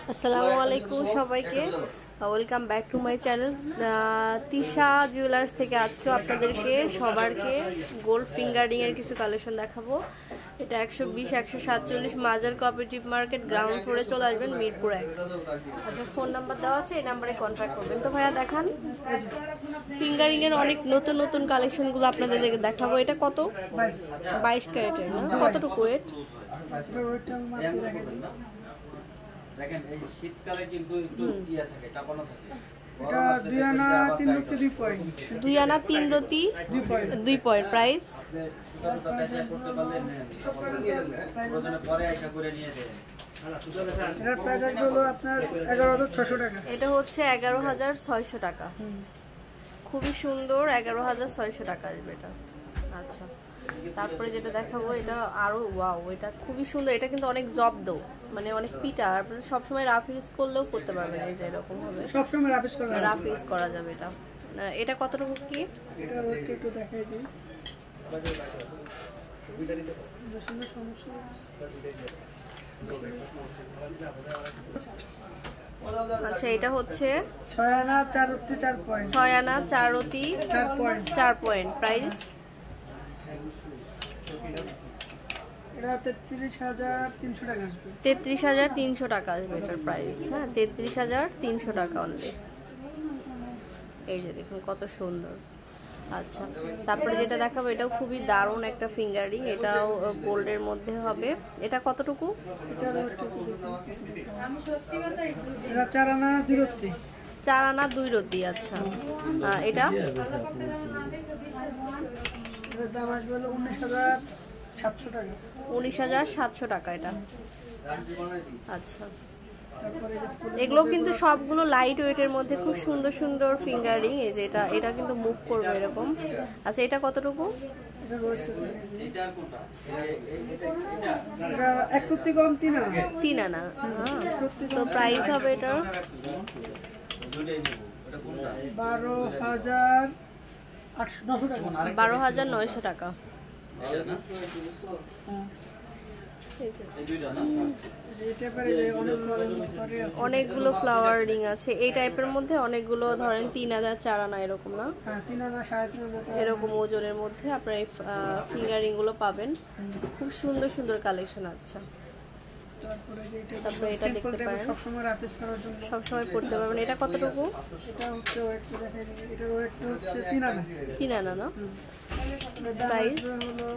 আসসালামু আলাইকুম সবাইকে, welcome back to my channel Tisha Jewellers থেকে আজকেও আপনাদেরকে সবারকে গোল্ড ফিঙ্গারিং এর কিছু কালেকশন দেখাবো। এটা 120-147 মাজার কোঅপারেটিভ মার্কেট, গ্রাউন্ড ফ্লোরে চলে আসবেন, মিরপুর 1। আচ্ছা, ফোন নাম্বার দেওয়া আছে, এই নাম্বারে কন্ট্যাক্ট করবেন। তো ভাইয়া দেখান, ফিঙ্গারিং এর অনেক নতুন নতুন কালেকশনগুলো আপনাদের দেখাবো। এটা কত? 22 ক্যারেটের না? কতটুকু ওয়েট? দেখেন এই শীতকালে কিন্তু একটু ইয়া থাকে, চাপানো থাকে। এটা 2 আনা 3 রতি 2 পয়েন্ট। 2 আনা 3 রতি 2 পয়েন্ট। প্রাইস সুতারটা বেচা করতে পারলে নেন, প্রয়োজনে পরে আইসা করে নিয়ে দেন। এর প্রাইস হলো আপনার 11600 টাকা। এটা হচ্ছে 11600 টাকা। খুবই সুন্দর, 11600 টাকা আসবে এটা। আচ্ছা, তারপরে যেটা দেখাবো এটা আরো ওয়াও, এটা খুবই সুন্দর। এটা কিন্তু অনেক জব্দ, মানে অনেক পিটা, আপনারা সবসময় রাফ ইউজ করলেও করতে পারবেন। এই যে এরকম হবে, সবসময় রাফ ইউজ করা যাবে এটা। এটা কতটুকু কি? এটা রোডটা একটু দেখাই দিই। আচ্ছা, এটা হচ্ছে 6 আনা 4 রতি 4 পয়েন্ট। 6 আনা 4 রতি 4 পয়েন্ট। প্রাইস এটা 33300 টাকা আসবে। 33300 টাকা আসবে এটার প্রাইস। হ্যাঁ, 33300 টাকা অনলি। এই যে দেখুন কত সুন্দর। আচ্ছা, তারপরে যেটা দেখাবো এটাও খুবই দারুণ একটা ফিঙ্গারিং, এটাও গোল্ডের মধ্যে হবে। এটা কতটুকু? এটা 4 আনা 2 রতি। 4 আনা 2 রতি। আচ্ছা, এটা এর দাম আসবে হলো 19700 টাকা। 19700 টাকা এটা। আচ্ছা, তারপরে এগুলো কিন্তু সবগুলো লাইট ওয়েটের মধ্যে খুব সুন্দর সুন্দর ফিঙ্গারিং। এই যে এটা কিন্তু মুভ করবে এরকম। আচ্ছা, এটা কতটুকু? এটা রয়েছে এটা কোনটা? এটা 1 রতি কম 3 আনা। 3 আনা। তো প্রাইস হবে এটা দুটোই নেব। এটা কোনটা? 12900 টাকা। 12900 টাকা। এটা না? এই দুইটা না? এটা পরে যে অনেকগুলো ফ্লাওয়ার রিং আছে এই টাইপের মধ্যে, অনেকগুলো ধরেন 3000 4 আনা এরকম না? হ্যাঁ, 3 আনা 3500 এরকম ওজনের মধ্যে আপনারা এই ফিঙ্গারিং গুলো পাবেন। খুব সুন্দর সুন্দর কালেকশন। আচ্ছা, তারপরে এটা দেখতে পারেন, সবসময় রাফিস করার জন্য সবসময় পড়তে পারবেন। এটা কতটুকু? এটা হচ্ছে ওয়েট দেখাই দিই। এটা ওয়েট হচ্ছে 3 আনা। 3 আনা না? প্রাইস হলো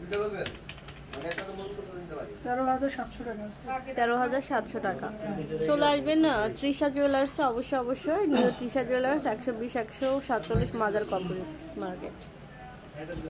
13700 টাকা। 13700 টাকা। চলে আসবেন তৃষা জুয়েলার্সে, অবশ্যই নিউ তৃষা জুয়েলার্স, 120-147 মাজার কোঅপারেটিভ মার্কেট।